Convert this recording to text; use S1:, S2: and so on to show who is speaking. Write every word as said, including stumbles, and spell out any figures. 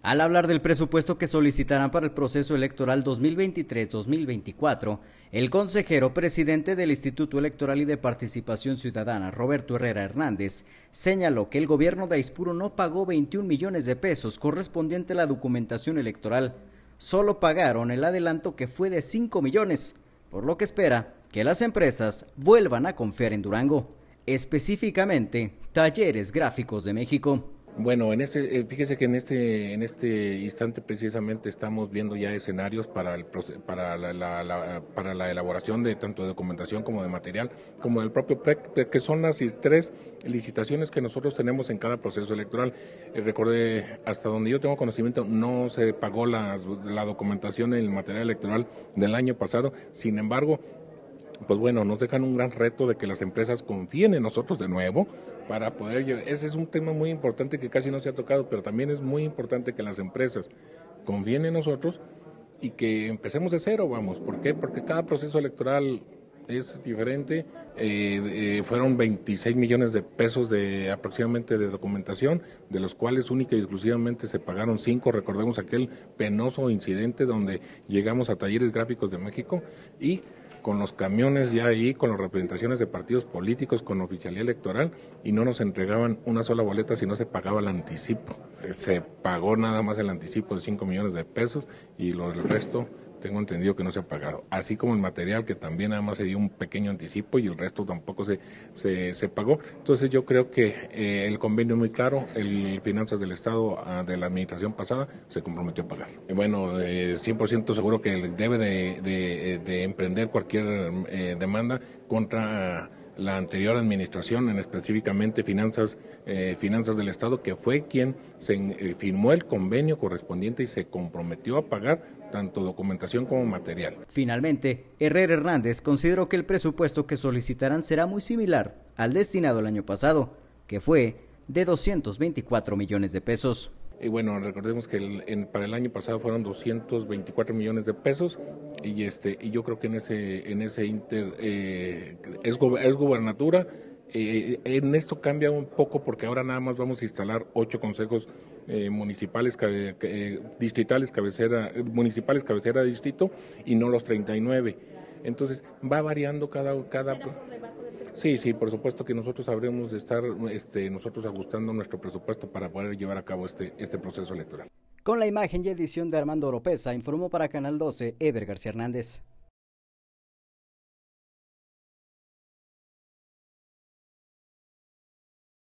S1: Al hablar del presupuesto que solicitarán para el proceso electoral dos mil veintitrés dos mil veinticuatro, el consejero presidente del Instituto Electoral y de Participación Ciudadana, Roberto Herrera Hernández, señaló que el gobierno de Aispuro no pagó veintiún millones de pesos correspondiente a la documentación electoral, solo pagaron el adelanto que fue de cinco millones, por lo que espera que las empresas vuelvan a confiar en Durango, específicamente Talleres Gráficos de México.
S2: Bueno, en este, fíjese que en este, en este instante precisamente estamos viendo ya escenarios para el para la, la, la, para la elaboración de tanto de documentación como de material, como del propio P R E C, que son las tres licitaciones que nosotros tenemos en cada proceso electoral. Eh, recordé, hasta donde yo tengo conocimiento, no se pagó la, la documentación en el material electoral del año pasado, sin embargo, pues bueno, nos dejan un gran reto de que las empresas confíen en nosotros de nuevo para poder llevar. Ese es un tema muy importante que casi no se ha tocado, pero también es muy importante que las empresas confíen en nosotros y que empecemos de cero, vamos. ¿Por qué? Porque cada proceso electoral es diferente. Eh, eh, fueron veintiséis millones de pesos de aproximadamente de documentación, de los cuales única y exclusivamente se pagaron cinco. Recordemos aquel penoso incidente donde llegamos a Talleres Gráficos de México y con los camiones ya ahí, con las representaciones de partidos políticos, con oficialía electoral, y no nos entregaban una sola boleta si no se pagaba el anticipo. Se pagó nada más el anticipo de cinco millones de pesos y lo, el resto tengo entendido que no se ha pagado. Así como el material, que también nada más se dio un pequeño anticipo y el resto tampoco se, se, se pagó. Entonces yo creo que eh, el convenio es muy claro, el Finanzas del Estado uh, de la administración pasada se comprometió a pagar. Y bueno, eh, cien por ciento seguro que debe de, de, de emprender cualquier eh, demanda contra uh, la anterior administración, en específicamente Finanzas, eh, Finanzas del Estado, que fue quien se eh, firmó el convenio correspondiente y se comprometió a pagar tanto documentación como material.
S1: Finalmente, Herrera Hernández consideró que el presupuesto que solicitarán será muy similar al destinado el año pasado, que fue de doscientos veinticuatro millones de pesos.
S2: Y bueno, recordemos que el, en, para el año pasado fueron doscientos veinticuatro millones de pesos y este y yo creo que en ese en ese inter eh, es, es gubernatura. Eh, en esto cambia un poco porque ahora nada más vamos a instalar ocho consejos eh, municipales, cabe, eh, distritales, cabecera, municipales, cabecera de distrito y no los treinta y nueve. Entonces va variando cada... cada Sí, sí, por supuesto que nosotros habremos de estar este, nosotros ajustando nuestro presupuesto para poder llevar a cabo este, este proceso electoral.
S1: Con la imagen y edición de Armando Oropesa, informó para Canal doce, Eber García Hernández.